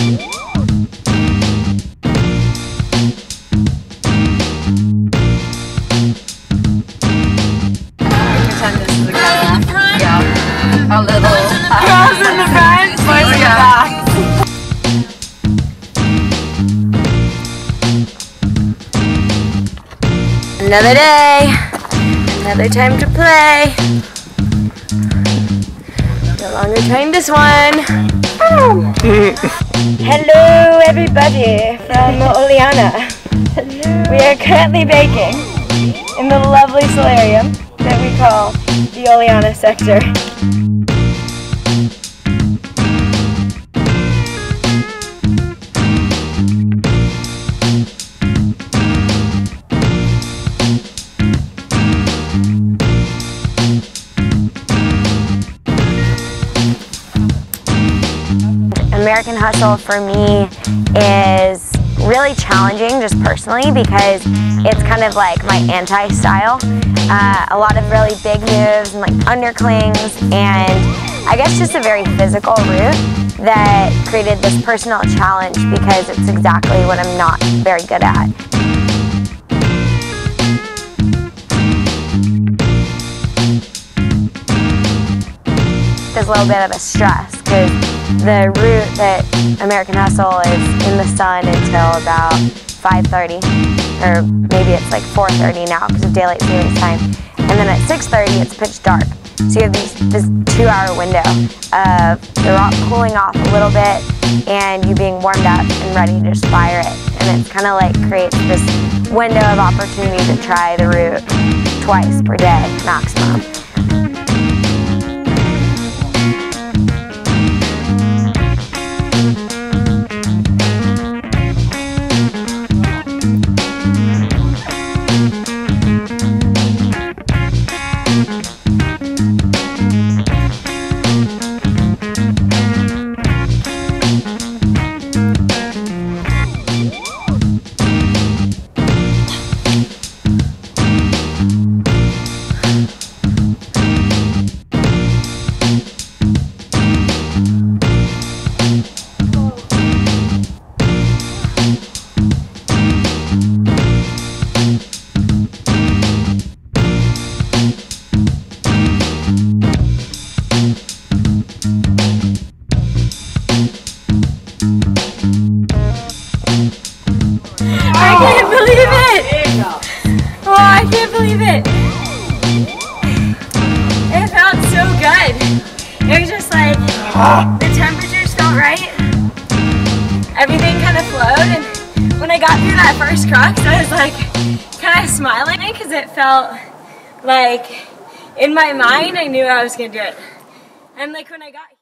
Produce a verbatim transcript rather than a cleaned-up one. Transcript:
Pretend this is a camera. Yeah. A little. Girls in the front, boys in the back. Another day, another time to play. No longer trying this one. Hello everybody from Oliana. Hello. We are currently baking in the lovely solarium that we call the Oliana sector. American Hustle for me is really challenging just personally because it's kind of like my anti-style. Uh, a lot of really big moves and like underclings, and I guess just a very physical route that created this personal challenge because it's exactly what I'm not very good at. There's a little bit of a stress because the route that American Hustle is in the sun until about five thirty, or maybe it's like four thirty now because of daylight savings time, and then at six thirty it's pitch dark. So you have these, this two-hour window of the rock cooling off a little bit and you being warmed up and ready to just fire it. And it's kind of like creates this window of opportunity to try the route twice per day maximum. I can't believe it! Oh, I can't believe it! It felt so good. It was just like, the temperatures felt right. Everything kind of flowed, and when I got through that first crux, I was like, kind of smiling because it felt like, in my mind, I knew I was going to do it. And like when I got